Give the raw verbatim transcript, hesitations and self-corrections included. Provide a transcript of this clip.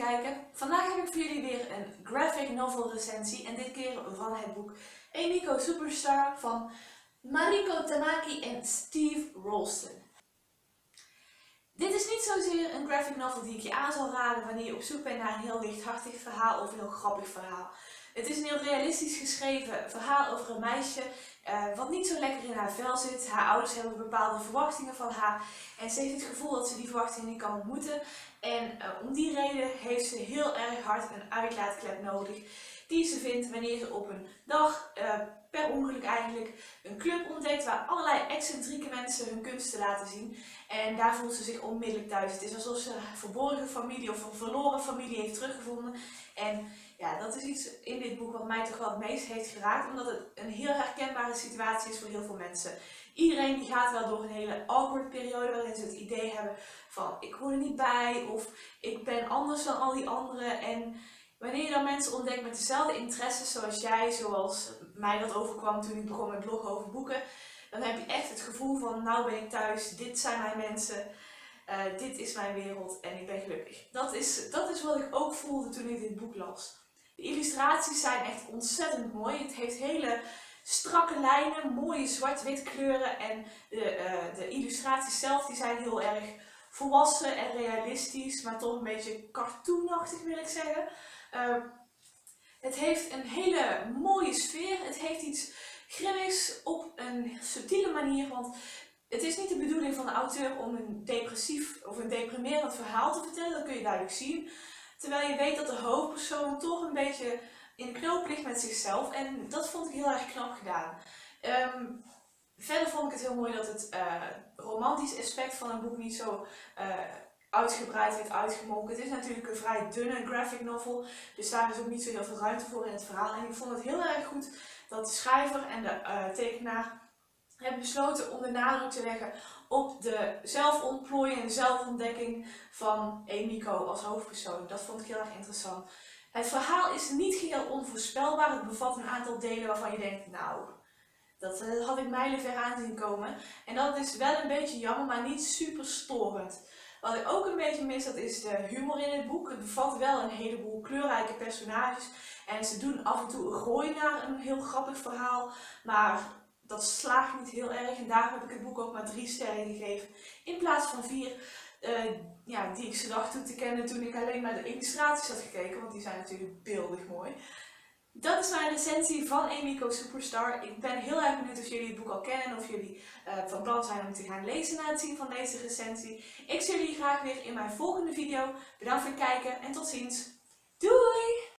kijken. Vandaag heb ik voor jullie weer een graphic novel recensie en dit keer van het boek Emiko Superstar van Mariko Tamaki en Steve Rolston. Dit is niet zozeer een graphic novel die ik je aan zal raden wanneer je op zoek bent naar een heel lichthartig verhaal of een heel grappig verhaal. Het is een heel realistisch geschreven verhaal over een meisje uh, wat niet zo lekker in haar vel zit. Haar ouders hebben bepaalde verwachtingen van haar en ze heeft het gevoel dat ze die verwachtingen niet kan ontmoeten. En uh, om die reden heeft ze heel erg hard een uitlaatklep nodig die ze vindt wanneer ze op een dag, uh, per ongeluk eigenlijk, een club ontdekt waar allerlei excentrieke mensen hun kunsten laten zien. En daar voelt ze zich onmiddellijk thuis. Het is alsof ze een verborgen familie of een verloren familie heeft teruggevonden. En ja, dat is iets in dit boek wat mij toch wel het meest heeft geraakt, omdat het een heel herkenbare situatie is voor heel veel mensen. Iedereen die gaat wel door een hele awkward periode waarin ze het idee hebben van ik hoor er niet bij of ik ben anders dan al die anderen. En wanneer je dan mensen ontdekt met dezelfde interesses zoals jij, zoals mij dat overkwam toen ik begon met bloggen over boeken, dan heb je echt het gevoel van nou ben ik thuis, dit zijn mijn mensen, uh, dit is mijn wereld en ik ben gelukkig. Dat is, dat is wat ik ook voelde toen ik dit boek las. De illustraties zijn echt ontzettend mooi. Het heeft hele strakke lijnen, mooie zwart-wit kleuren en de, uh, de illustraties zelf die zijn heel erg volwassen en realistisch, maar toch een beetje cartoonachtig wil ik zeggen. Uh, het heeft een hele mooie sfeer, het heeft iets grimmigs op een subtiele manier, want het is niet de bedoeling van de auteur om een depressief of een deprimerend verhaal te vertellen, dat kun je duidelijk zien. Terwijl je weet dat de hoofdpersoon toch een beetje in de knoop ligt met zichzelf en dat vond ik heel erg knap gedaan. Um, verder vond ik het heel mooi dat het uh, romantisch aspect van het boek niet zo uh, uitgebreid heeft uitgemolken. Het is natuurlijk een vrij dunne graphic novel, dus daar is ook niet zo heel veel ruimte voor in het verhaal. En ik vond het heel erg goed dat de schrijver en de uh, tekenaar hebben besloten om de nadruk te leggen op de zelfontplooiing en zelfontdekking van Emiko als hoofdpersoon. Dat vond ik heel erg interessant. Het verhaal is niet geheel onvoorspelbaar. Het bevat een aantal delen waarvan je denkt, nou, dat had ik mijlenver aan zien komen. En dat is wel een beetje jammer, maar niet super storend. Wat ik ook een beetje mis, dat is de humor in het boek. Het bevat wel een heleboel kleurrijke personages. En ze doen af en toe een gooi naar een heel grappig verhaal. Maar dat slaagt niet heel erg. En daarom heb ik het boek ook maar drie sterren gegeven. In plaats van vier. Uh, ja, die ik ze dacht toe te kennen toen ik alleen maar de illustraties had gekeken. Want die zijn natuurlijk beeldig mooi. Dat is mijn recensie van Emiko Superstar. Ik ben heel erg benieuwd of jullie het boek al kennen en of jullie uh, van plan zijn om te gaan lezen na het zien van deze recensie. Ik zie jullie graag weer in mijn volgende video. Bedankt voor het kijken en tot ziens. Doei!